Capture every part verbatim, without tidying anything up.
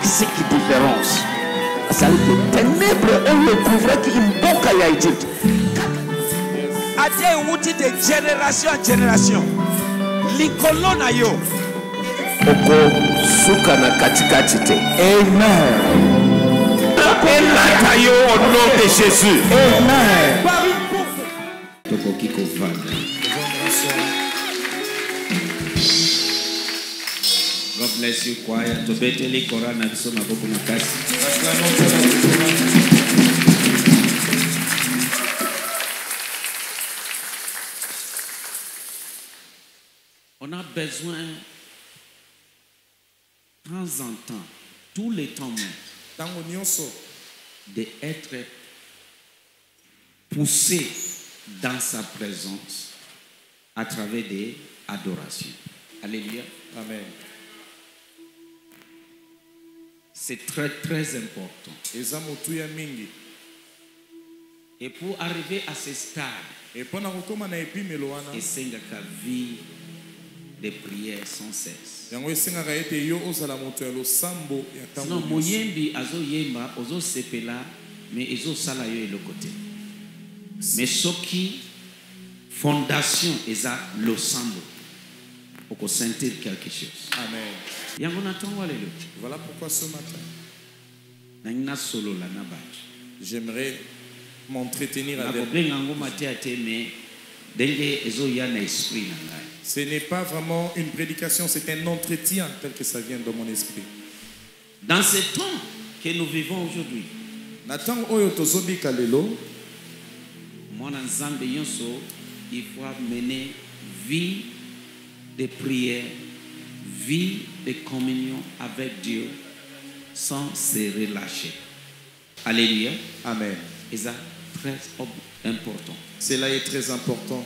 qui différence. C'est que ténèbres ont le couvert qui invoque à Égypte. Adieu outil de génération en génération. Likolo na yo. Oko suka na katikati te. Amen. Elata yo au nom de Jésus. Amen. Tokoki kovanda. God bless you, choir. Tobeteli korana biso maboko makasi. On a besoin, de temps en temps, tous les temps, d'être poussé dans sa présence à travers des adorations. Alléluia. Amen. C'est très très important. Et pour arriver à ce stade, et c'est la vie de prière sans cesse. Sinon, moyembi azo yemba, ozo sepela, mais ezo sala yo le côté. Mais ce qui fondation eza le sambo, pour sentir quelque chose. Amen. Voilà pourquoi ce matin, solo la nabat. J'aimerais m'entretenir avec vous. Ce n'est pas vraiment une prédication, c'est un entretien tel que ça vient de mon esprit. Dans ce temps que nous vivons aujourd'hui, il faut mener vie de prière, vie de communion avec Dieu sans se relâcher. Alléluia. Amen. Et ça, très important. Cela est très important.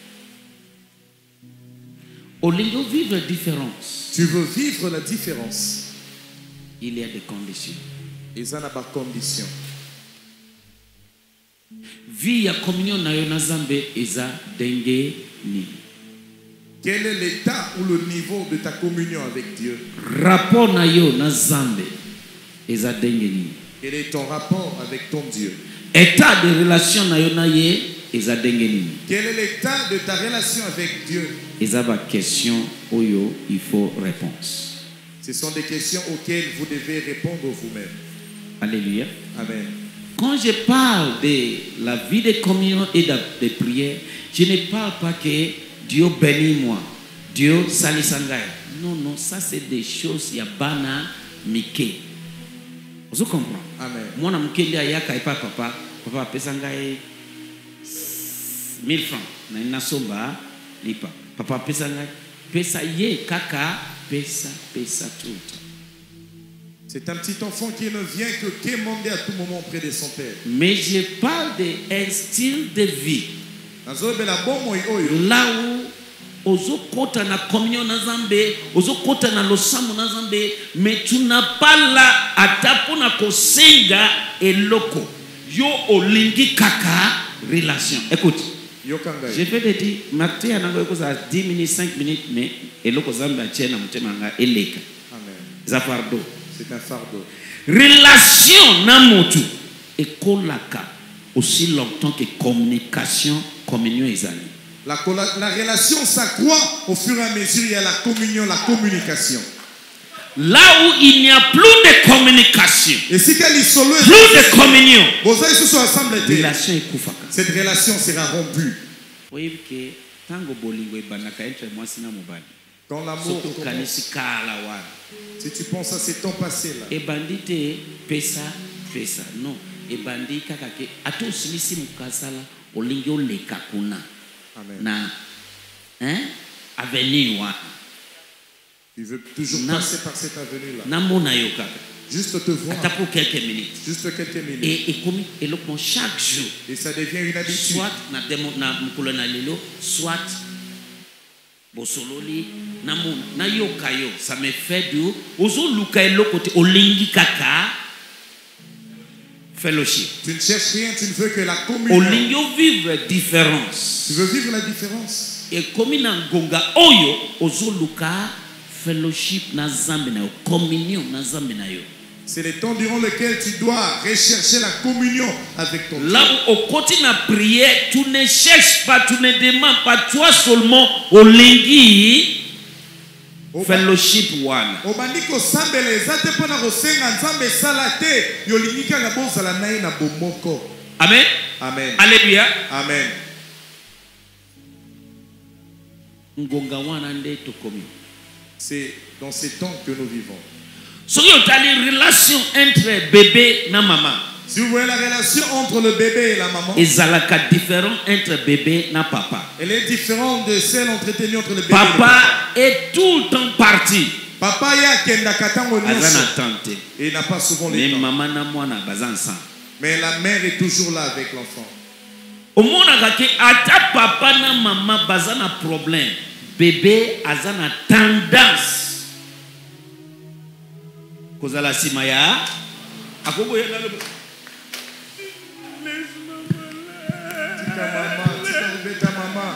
Au lieu de vivre la différence, tu veux vivre la différence. Il y a des conditions. Et ça n'a pas de conditions. Vie à communion na yo na Nzambe eza denge ni. Quel est l'état ou le niveau de ta communion avec Dieu? Rapport na yo na Nzambe eza denge ni. Quel est ton rapport avec ton Dieu? État de relation na yo na ye eza denge ni. Quel est l'état de ta relation avec Dieu? Eza ba question oyo il faut réponse. Ce sont des questions auxquelles vous devez répondre vous-même. Alléluia. Amen. Quand je parle de la vie de communion et de, de prière, je ne parle pas que Dieu bénit moi, Dieu salisangaya. Non, non, ça c'est des choses yabana mike. Vous comprenez? Amen. Moi, je suis allé à papa, papa pesangaye mille francs. Na somba lipa. Papa pesangaye pesa ye kaka pesa pesa tout. C'est un petit enfant qui ne vient que quémander à tout moment auprès de son père. Mais je parle d'un style de vie. Là où ozo kota na communion na Nzambe, ozo kota na losambo na Nzambe, mais tu n'as pas là atapo na kosenga eloko. Yo olingi kaka relation. Écoute. Je vais te dire, matin na ngoko za dix minutes, cinq minutes, mais eloko Nzambe atiena mutema nga eleka. Amen. Za fardo. C'est un fardeau. Relation na motu et kolaka aussi longtemps que communication, communion ezali. La, la, la relation s'accroît au fur et à mesure il y a la communion, la communication. Là où il n'y a plus de communication, et si plus de communion, relation cette relation sera rompue. Oui, que tango bolingo ebanaka entre moi sina mobali. Quand l'amour commence, si tu penses à ces temps passés là, et bandite pesa pesa non et bandi kaka ke ato silisi mukasala olingyo leka kuna na hein avenue wa tu veux toujours na, passer par cette avenue là na mona yo kaka juste te voir ata pour quelques minutes juste quelques minutes et et comme et le chaque jour et ça devient une habitude soit na demo na mukolo na lelo soit bosololi na mona na yo kayo ça me fait du ozo luka eloko te olingi kaka fellowship. Tu ne cherches rien, tu ne veux que la communion. Olingo vivre différence. Tu veux vivre la différence. Et comme na gonga oyo ozo luka fellowship na Nzambe na yo, communion na Nzambe na yo. C'est le temps durant lequel tu dois rechercher la communion avec ton Dieu. Là où on continue à prier, tu ne cherches pas, tu ne demandes pas, toi seulement au lingi fellowship one. Obandi ko sambela ezate pona ko senga nzambe sala te yolingi kanga bozala naye na bomoko. Amen. Amen. Alléluia. Amen. Ngonga wana nde tokomi. C'est dans ces temps que nous vivons. Si vous avez une relation entre bébé et maman, si vous voyez la relation entre le bébé et la maman, il y a une différence entre bébé et papa. Elle est différente de celle entretenue entre le bébé papa et le papa. Est tout le temps parti. Papa ya kenda katango nyonso. Et il n'a pas souvent le mais temps. maman na mwana bazansa. Mais la mère est toujours là avec l'enfant. Au monde que ata papa na maman bazana problème, bébé azana tendance. Kozala simaya akoko yena le tika mama tika beta mama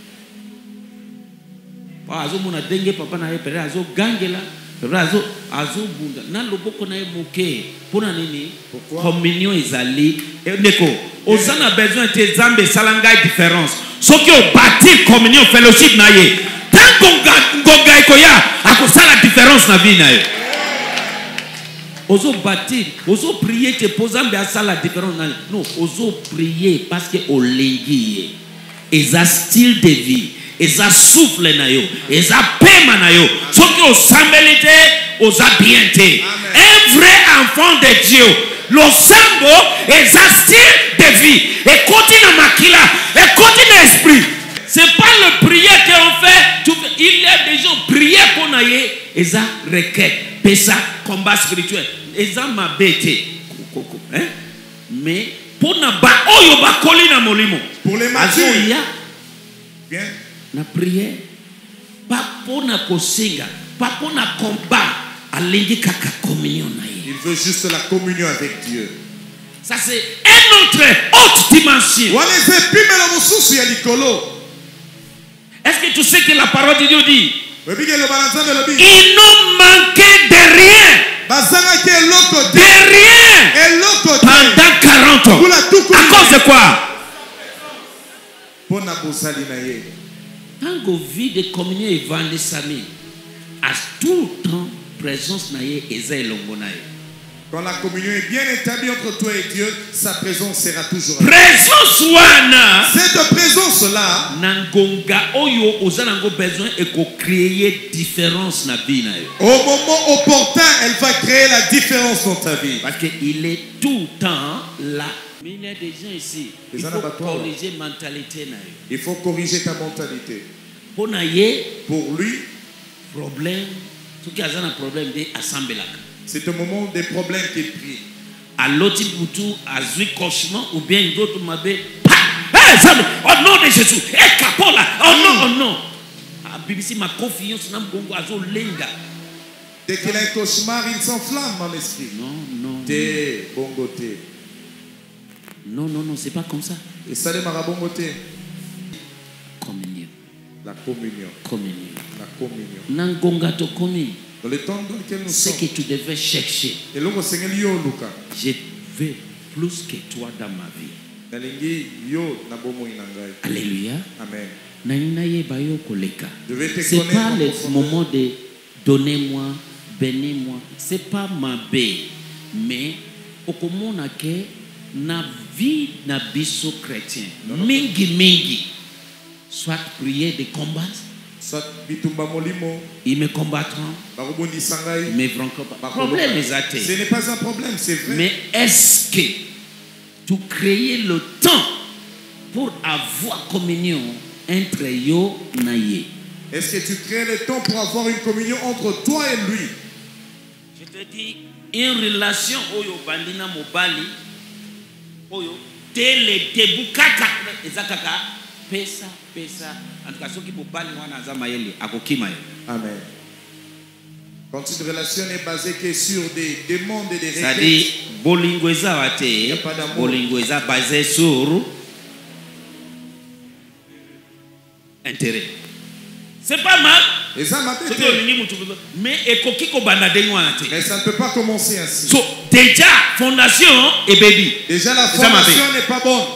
pa azo mona denge papa na ye pere azo gangela pere azo azo bunda na loboko na ye moke pona nini communion ezali ndeko ozana besoin te zambe salanga différence soki o bâtir communion fellowship na ye tant qu'on ngoga ekoya akosala différence na vie na ye. Ozo bâtir, ozo prier, te posant bien ça la différence. Non, ozo prier parce que au lengi, et ça style de vie, et ça souffle na yo, et ça paix na yo. Ce qui au sambelité, oza bien te. Un vrai enfant de Dieu, le sambo, et ça style de vie, et continue makila, et continue esprit. C'est pas le prière qu'on fait. Il y a des gens prier pour naïe, et ça requête. Ça combat spirituel et ça m'a bêté hein? Mais pour na ba oyo ba kolina molimo pour les matures bien na prière pas pour na kosinga pas pour na combat alingi kaka communion na il veut juste la communion avec Dieu. Ça c'est une autre haute dimension. Est-ce que tu sais que la parole de Dieu dit ils n'ont manqué de rien. De rien. Pendant quarante ans. À cause de quoi? Tant que vie de communion et vendre sami, à tout temps, présence naïe et zélongo naïe. Quand la communion est bien établie entre toi et Dieu, sa présence sera toujours là. Présence wana. Cette présence-là, nangonga oyo ozanango besoin et ko créer différence na vie na yo. Au moment opportun, elle va créer la différence dans ta vie. Parce que il est tout le temps là. Mais il y a des gens ici. Il faut corriger la mentalité na yo. Il faut corriger ta mentalité. Pour naye. Pour lui. Problème. Tout qui a un problème de assemblée. C'est un moment des problèmes qu'il prie. À l'autre boutou, à zui cauchemar ou bien d'autres m'avaient. Au nom de Jésus, eh capola, oh non, oh non. Ah, B B C ma confiance n'a pas azo lenga. Dès qu'il a un cauchemar, il s'enflamme dans l'esprit. Non, non. Té, bongoté. Non, non, non, c'est pas comme ça. Et ça les marabongoté. Communion. La communion. Communion. La communion. Nangonga to communion. Dans le temps dans lequel nous ce sommes, que tu devais chercher, je veux plus que toi dans ma vie. Alléluia. Amen. C'est pas le moment de donner-moi, bénis-moi. C'est pas ma bé, mais au commun que na vie na biso chrétien, mingi mingi, soit prier de combattre. Ils me combattront. Ils me feront combattre. Problème est athée. Ce n'est pas un problème, c'est vrai. Mais est-ce que tu crées le temps pour avoir communion entre yo na ye? Est-ce que tu crées le temps pour avoir une communion entre toi et lui? Je te dis, une relation oyo bandina mobali oyo tele debukaka ezakaka pesa pesa. Amen. Quand une relation est basée que sur des demandes et des requêtes, c'est-à-dire bolingo eza wate, bolingo eza basé sur intérêt. C'est pas mal. Et ça m'a C'est pété. que- mais ekokiko banda de wana te. Mais ça ne peut pas commencer ainsi. So déjà fondation et baby. Déjà la Et ça m'a fondation n'est pas bonne.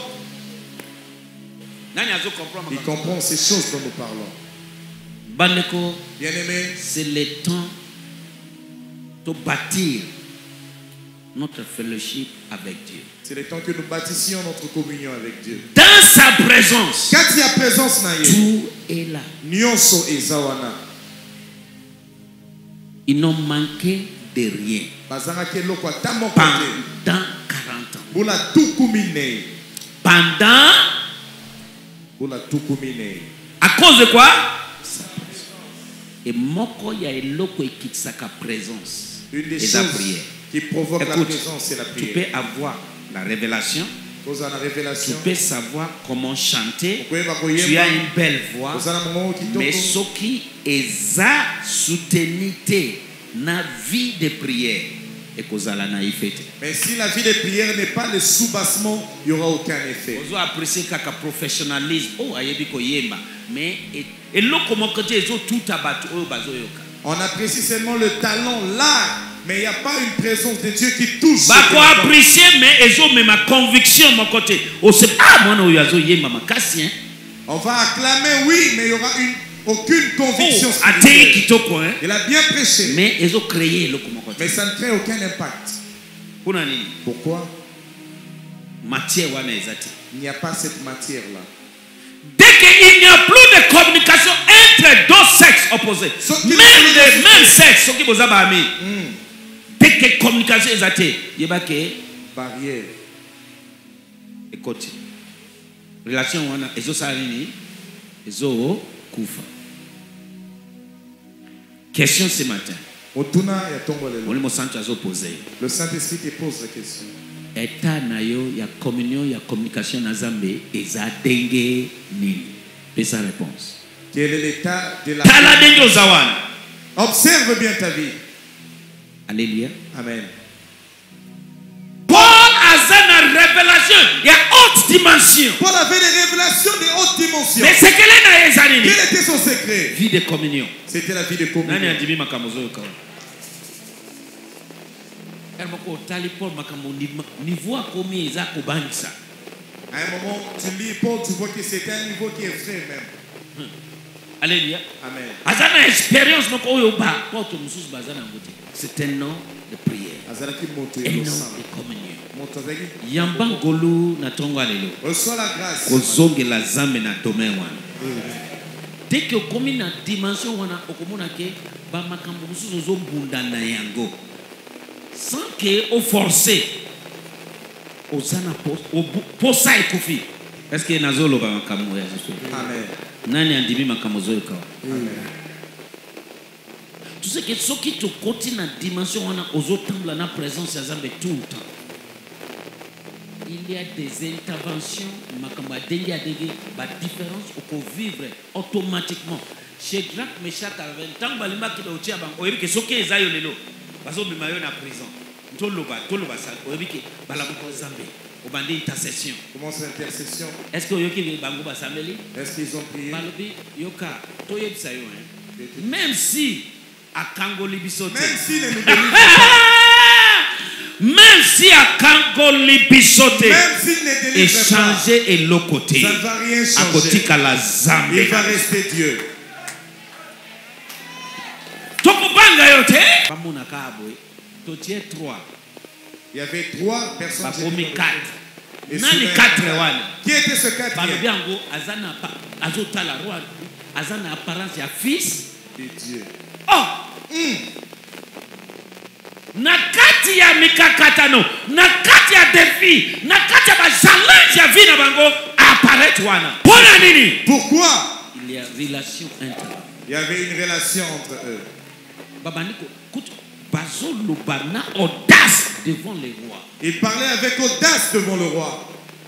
Nani azo comprendre Il comprend ces choses dont nous parlons. Bandeko, Bien-aimé, c'est le temps de bâtir notre fellowship avec Dieu. c'est le temps que nous bâtissions notre communion avec Dieu. Dans sa présence, Quand il y a présence, tout est là. Nyonso et Zawana. Ils n'ont manqué de rien Bazanga ke loko ata moko te. pendant quarante ans. Bula tukumine. Pendant, Bula tukumine. à cause de quoi? Sa présence. Et moko ya eloko ekitsaka présence. Une des Et la choses prière. qui provoque la Écoute, présence, c'est la tu prière. peux avoir la révélation, Vous avez la tu révélation. peux savoir comment chanter, Vous pouvez tu as une belle voix, Vous avez un moment qui mais tombe. ce qui est soutenité na vie de prière et kozala na ifete. Mais si la vie de prière n'est pas le sous-bassement, il n'y aura aucun effet. Ozo apprécier kaka professionnalisme. Oh ayebi ko yemba, mais et loko mokote ezo tout abatu oyo bazoyoka. On apprécie seulement le talent, l'art, mais il n'y a pas une présence de Dieu qui touche. Ba ko apprécier mais ezo mais ma conviction mokote. O se ah mwana oyo azo yemba makasi hein. On va acclamer, oui, mais il n'y aura une, aucune conviction Oh, atei spirituelle. kitoko hein. Il a bien prêché, Mais ezo créer loko mokote. mais ça ne crée aucun impact. Kuna nini? Pourquoi? Matière wana ezati. Il n'y a pas cette matière-là. Dès qu'il n'y a plus de communication entre deux sexes opposés, Ce qui même est- de même sexe, ce qui vous a ami, Hmm. dès que communication est atteinte, il y a que Barrière. écoute, relation wana ezo salini, ezo kufa. Question ce matin, Otuna ya tongo lelo. on le centre azo poser. Le Saint-Esprit te pose la question. État na yo ya communion ya communication na Zambé eza denge nini? Et sa réponse. Quel est l'état de la Tala denge ozawana. Observe bien ta vie. Alléluia. Amen. Paul a une révélation, il y a haute dimension. Paul avait des révélations de haute dimension. Mais c'est qu'elle est dans les années. Quel était son secret? Vie de communion. C'était la vie de Nani communion. a dit makamozo yo kawa. Elmoko tali Paul makamo niveau a commis eza kobanisa. À un moment, tu lis Paul, tu vois que c'est un niveau qui est vrai même. Alléluia. Amen. Azana expérience moko oyo ba porte mususu bazana ngote. C'est un nom de prière. Azalaki moto Un ya nom losambo. de communion. Moto azalaki. Yamba ngolu na tongo alelo. Reçois la grâce. Kozongela zambe na domaine wana. Dès que komi na dimension wana okomona ke ba makambo mususu ozombunda na yango. Sans que au forcer ozana posa ekufi. Est-ce que nazolo ba makambo ya Yesu? Amen. Nani andimi makambo zoyo kawa? Amen. Tu sais que ce qui te continue na dimension wana ozotambla na présence ya Zambe tout le temps. Il y a des interventions makambo dengue ya dengue ba différence au vivre automatiquement. Chez Jacques Meshach à vingt ans balima ki ba utia bango oyebi ke soki ezayo lelo bazo bima yo na prison. Ntoloba toloba sa oyebi ke bala ko Zambe obandi intercession. Comment c'est l'intercession? Est-ce que yoki bango ba sameli? Est-ce qu'ils ont prié? Balobi yoka toyebisa yo hein. Même si à Kangoli bisote. Même s'il ne nous délivre pas. Même si à Kangoli bisote. Même s'il ne délivre pas. Échanger et l'autre côté. Ça ne va rien À changer. côté à la Zambie. Il va rester Dieu. Tokubanga yote. Pamuna kaboy. Totie trois. Il y avait trois personnes. Bakomi quatre. Et Nani soudain, quatre wale. Qui était ce quatrième? Balobi yango azana pa azotala roi. Azana apparence ya fils de Dieu. Oh. Mm. Na kati ya mikakatano, na kati ya défi, na kati ya ba challenge ya vie na bango apparaître wana. Pona nini? Pourquoi? Il y a relation entre. Il y avait une relation entre eux. Babaniko, écoute, bazo lobana audace devant les rois. Il parlait avec audace devant le roi.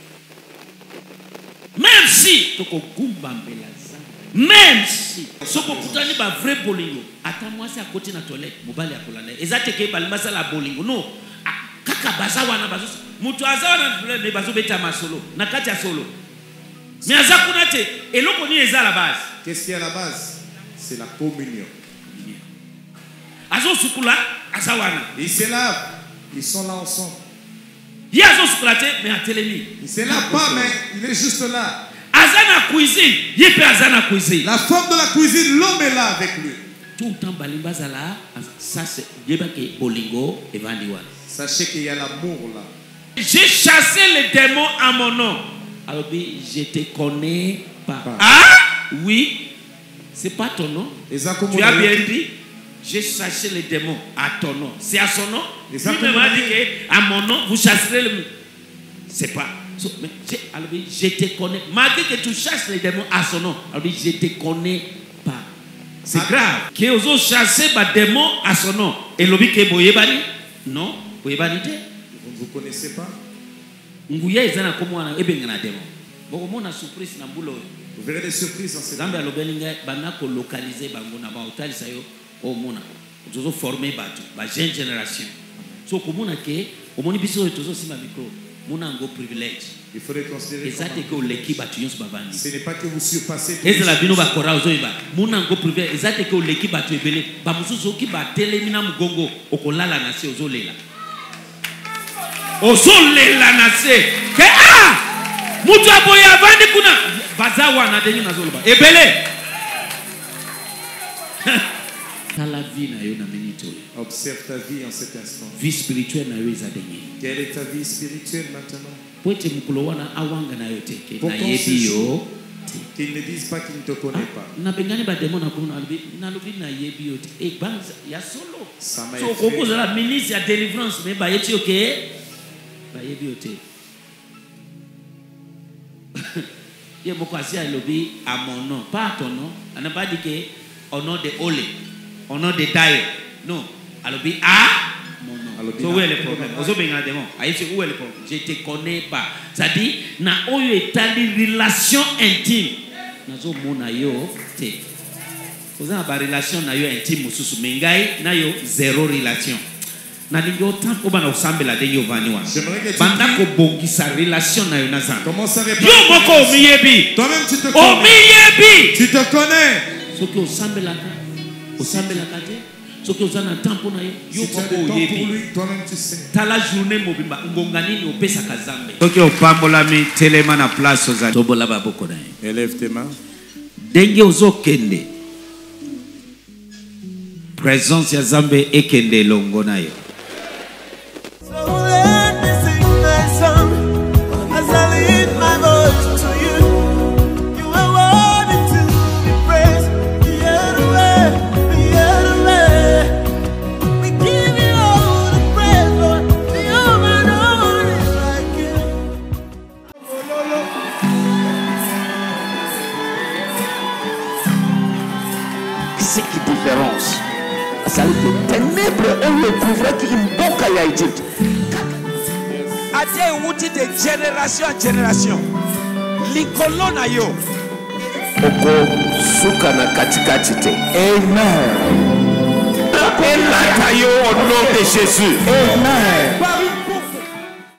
Même si toko gumba mbelaza. Même si soko kutani ba vrai bolingo. Ata mwasi à côté na toilette, mobali ya kolanda. Ezate ke balimasa la bolingo. Non. Kaka baza wana bazo. Mutu azawana ne bazo beta masolo. Na kati ya solo. Mais aza kuna te eloko ni eza la base. Qu'est-ce qu'il y a à la base? C'est la communion. Azo sukula asawana. Ils se lavent. Ils sont là ensemble. Il azo sukula te mais atelemi. Il se lave pas, mais il est juste là. Azana cuisine, yepe azana cuisine. La femme de la cuisine, l'homme est là avec lui. Tout le temps balimba zala, ça c'est yeba ke bolingo evandiwa. Sachez qu'il y a l'amour là. J'ai chassé les démons à mon nom. Alors je te connais pas. Pas. Ah oui, c'est pas ton nom. Les Tu as accommodements. bien dit, j'ai chassé les démons à ton nom. C'est à son nom. Les Lui-même a dit que à mon nom, vous chasserez le. C'est pas. So, mais je, alors, je te connais. Malgré que tu chasses les démons à son nom, alors je te connais pas. C'est Ah. grave. Que vous avez chassé les démons à son nom. Et l'objet que vous avez non, vous avez dit. Vous ne vous connaissez pas? Nguya ezana komwana ebengana démon. Boko mona surprise na mbulo. Vous verrez des surprises dans cette Zambe alobelinga bana ko localiser bango na ba otalisa yo o mona. Tozo former batu, ba jeune génération. So komona ke omoni biso tozo sima micro. Mona ngo privilège. Il faudrait considérer. Ezate ke oleki batu yonso bavandi. Ce n'est pas que vous surpassez. Ezala bino ba kora ozoyeba. Mona ngo privilège. Ezate ke oleki batu ebele. Ba mususu ki ba telemina mugongo okolala na se ozolela. Ozolela na se. Ke ah! Mutu aboya avandi kuna bazawa na dengi nazoloba. Ebele. Tala vie na yo na minute. Observe ta vie en cet instant. Vie spirituelle na yo ezadenge. Quelle est ta vie spirituelle maintenant? Poete mukolo wana awanga na yo teke. Na Pourtant, yebi c'est yo. qu'ils ne disent pas qu'ils ne te connaissent pas. Na bengani ba demon na kuna albi na lobi na yebi yo. E banza ya solo. Ça m'a So effrayé. kokoza la ministre ya délivrance mais ba yeti OK. Ba yebi yo te. Il y a beaucoup de lobby à mon nom, pas à ton nom. On n'a pas dit que au nom de Ole, au nom de Dayo. Non, à lobby à mon nom. So où est le problème? Où est le problème? Je te connais pas. Ça dit, na oyo etali relation intime. Na zo mona yo te. Vous avez une relation na yo intime mususu mengai na yo zéro relation. Na dingo tant ko bana usambela de yo vaniwa. J'aimerais que tu Banda ko bongisa relation na yo na zan. commence à répondre. Yo moko omiyebi. Toi-même tu te connais. Omiyebi. Tu te connais. Soki osambelaka, osambelaka te. Soki ozana tempo na yo, yo Si tu as moko du temps pour oyebi. lui, toi-même tu sais. Tala journée mobimba ngonga nini opesaka Nzambe. Soki opambolami telema na place ozali. Tobola baboko na ye. Élève tes mains. Ndenge ozokende. Présence ya Nzambe ekende elongo na yo. C'est qui différence. Ça veut dire ténèbres et le couvre qui imboka ya Égypte. Ate wuti de génération en génération. Likolo na yo. Oko suka na katikati te. Amen. Elata yo au nom de Jésus. Amen.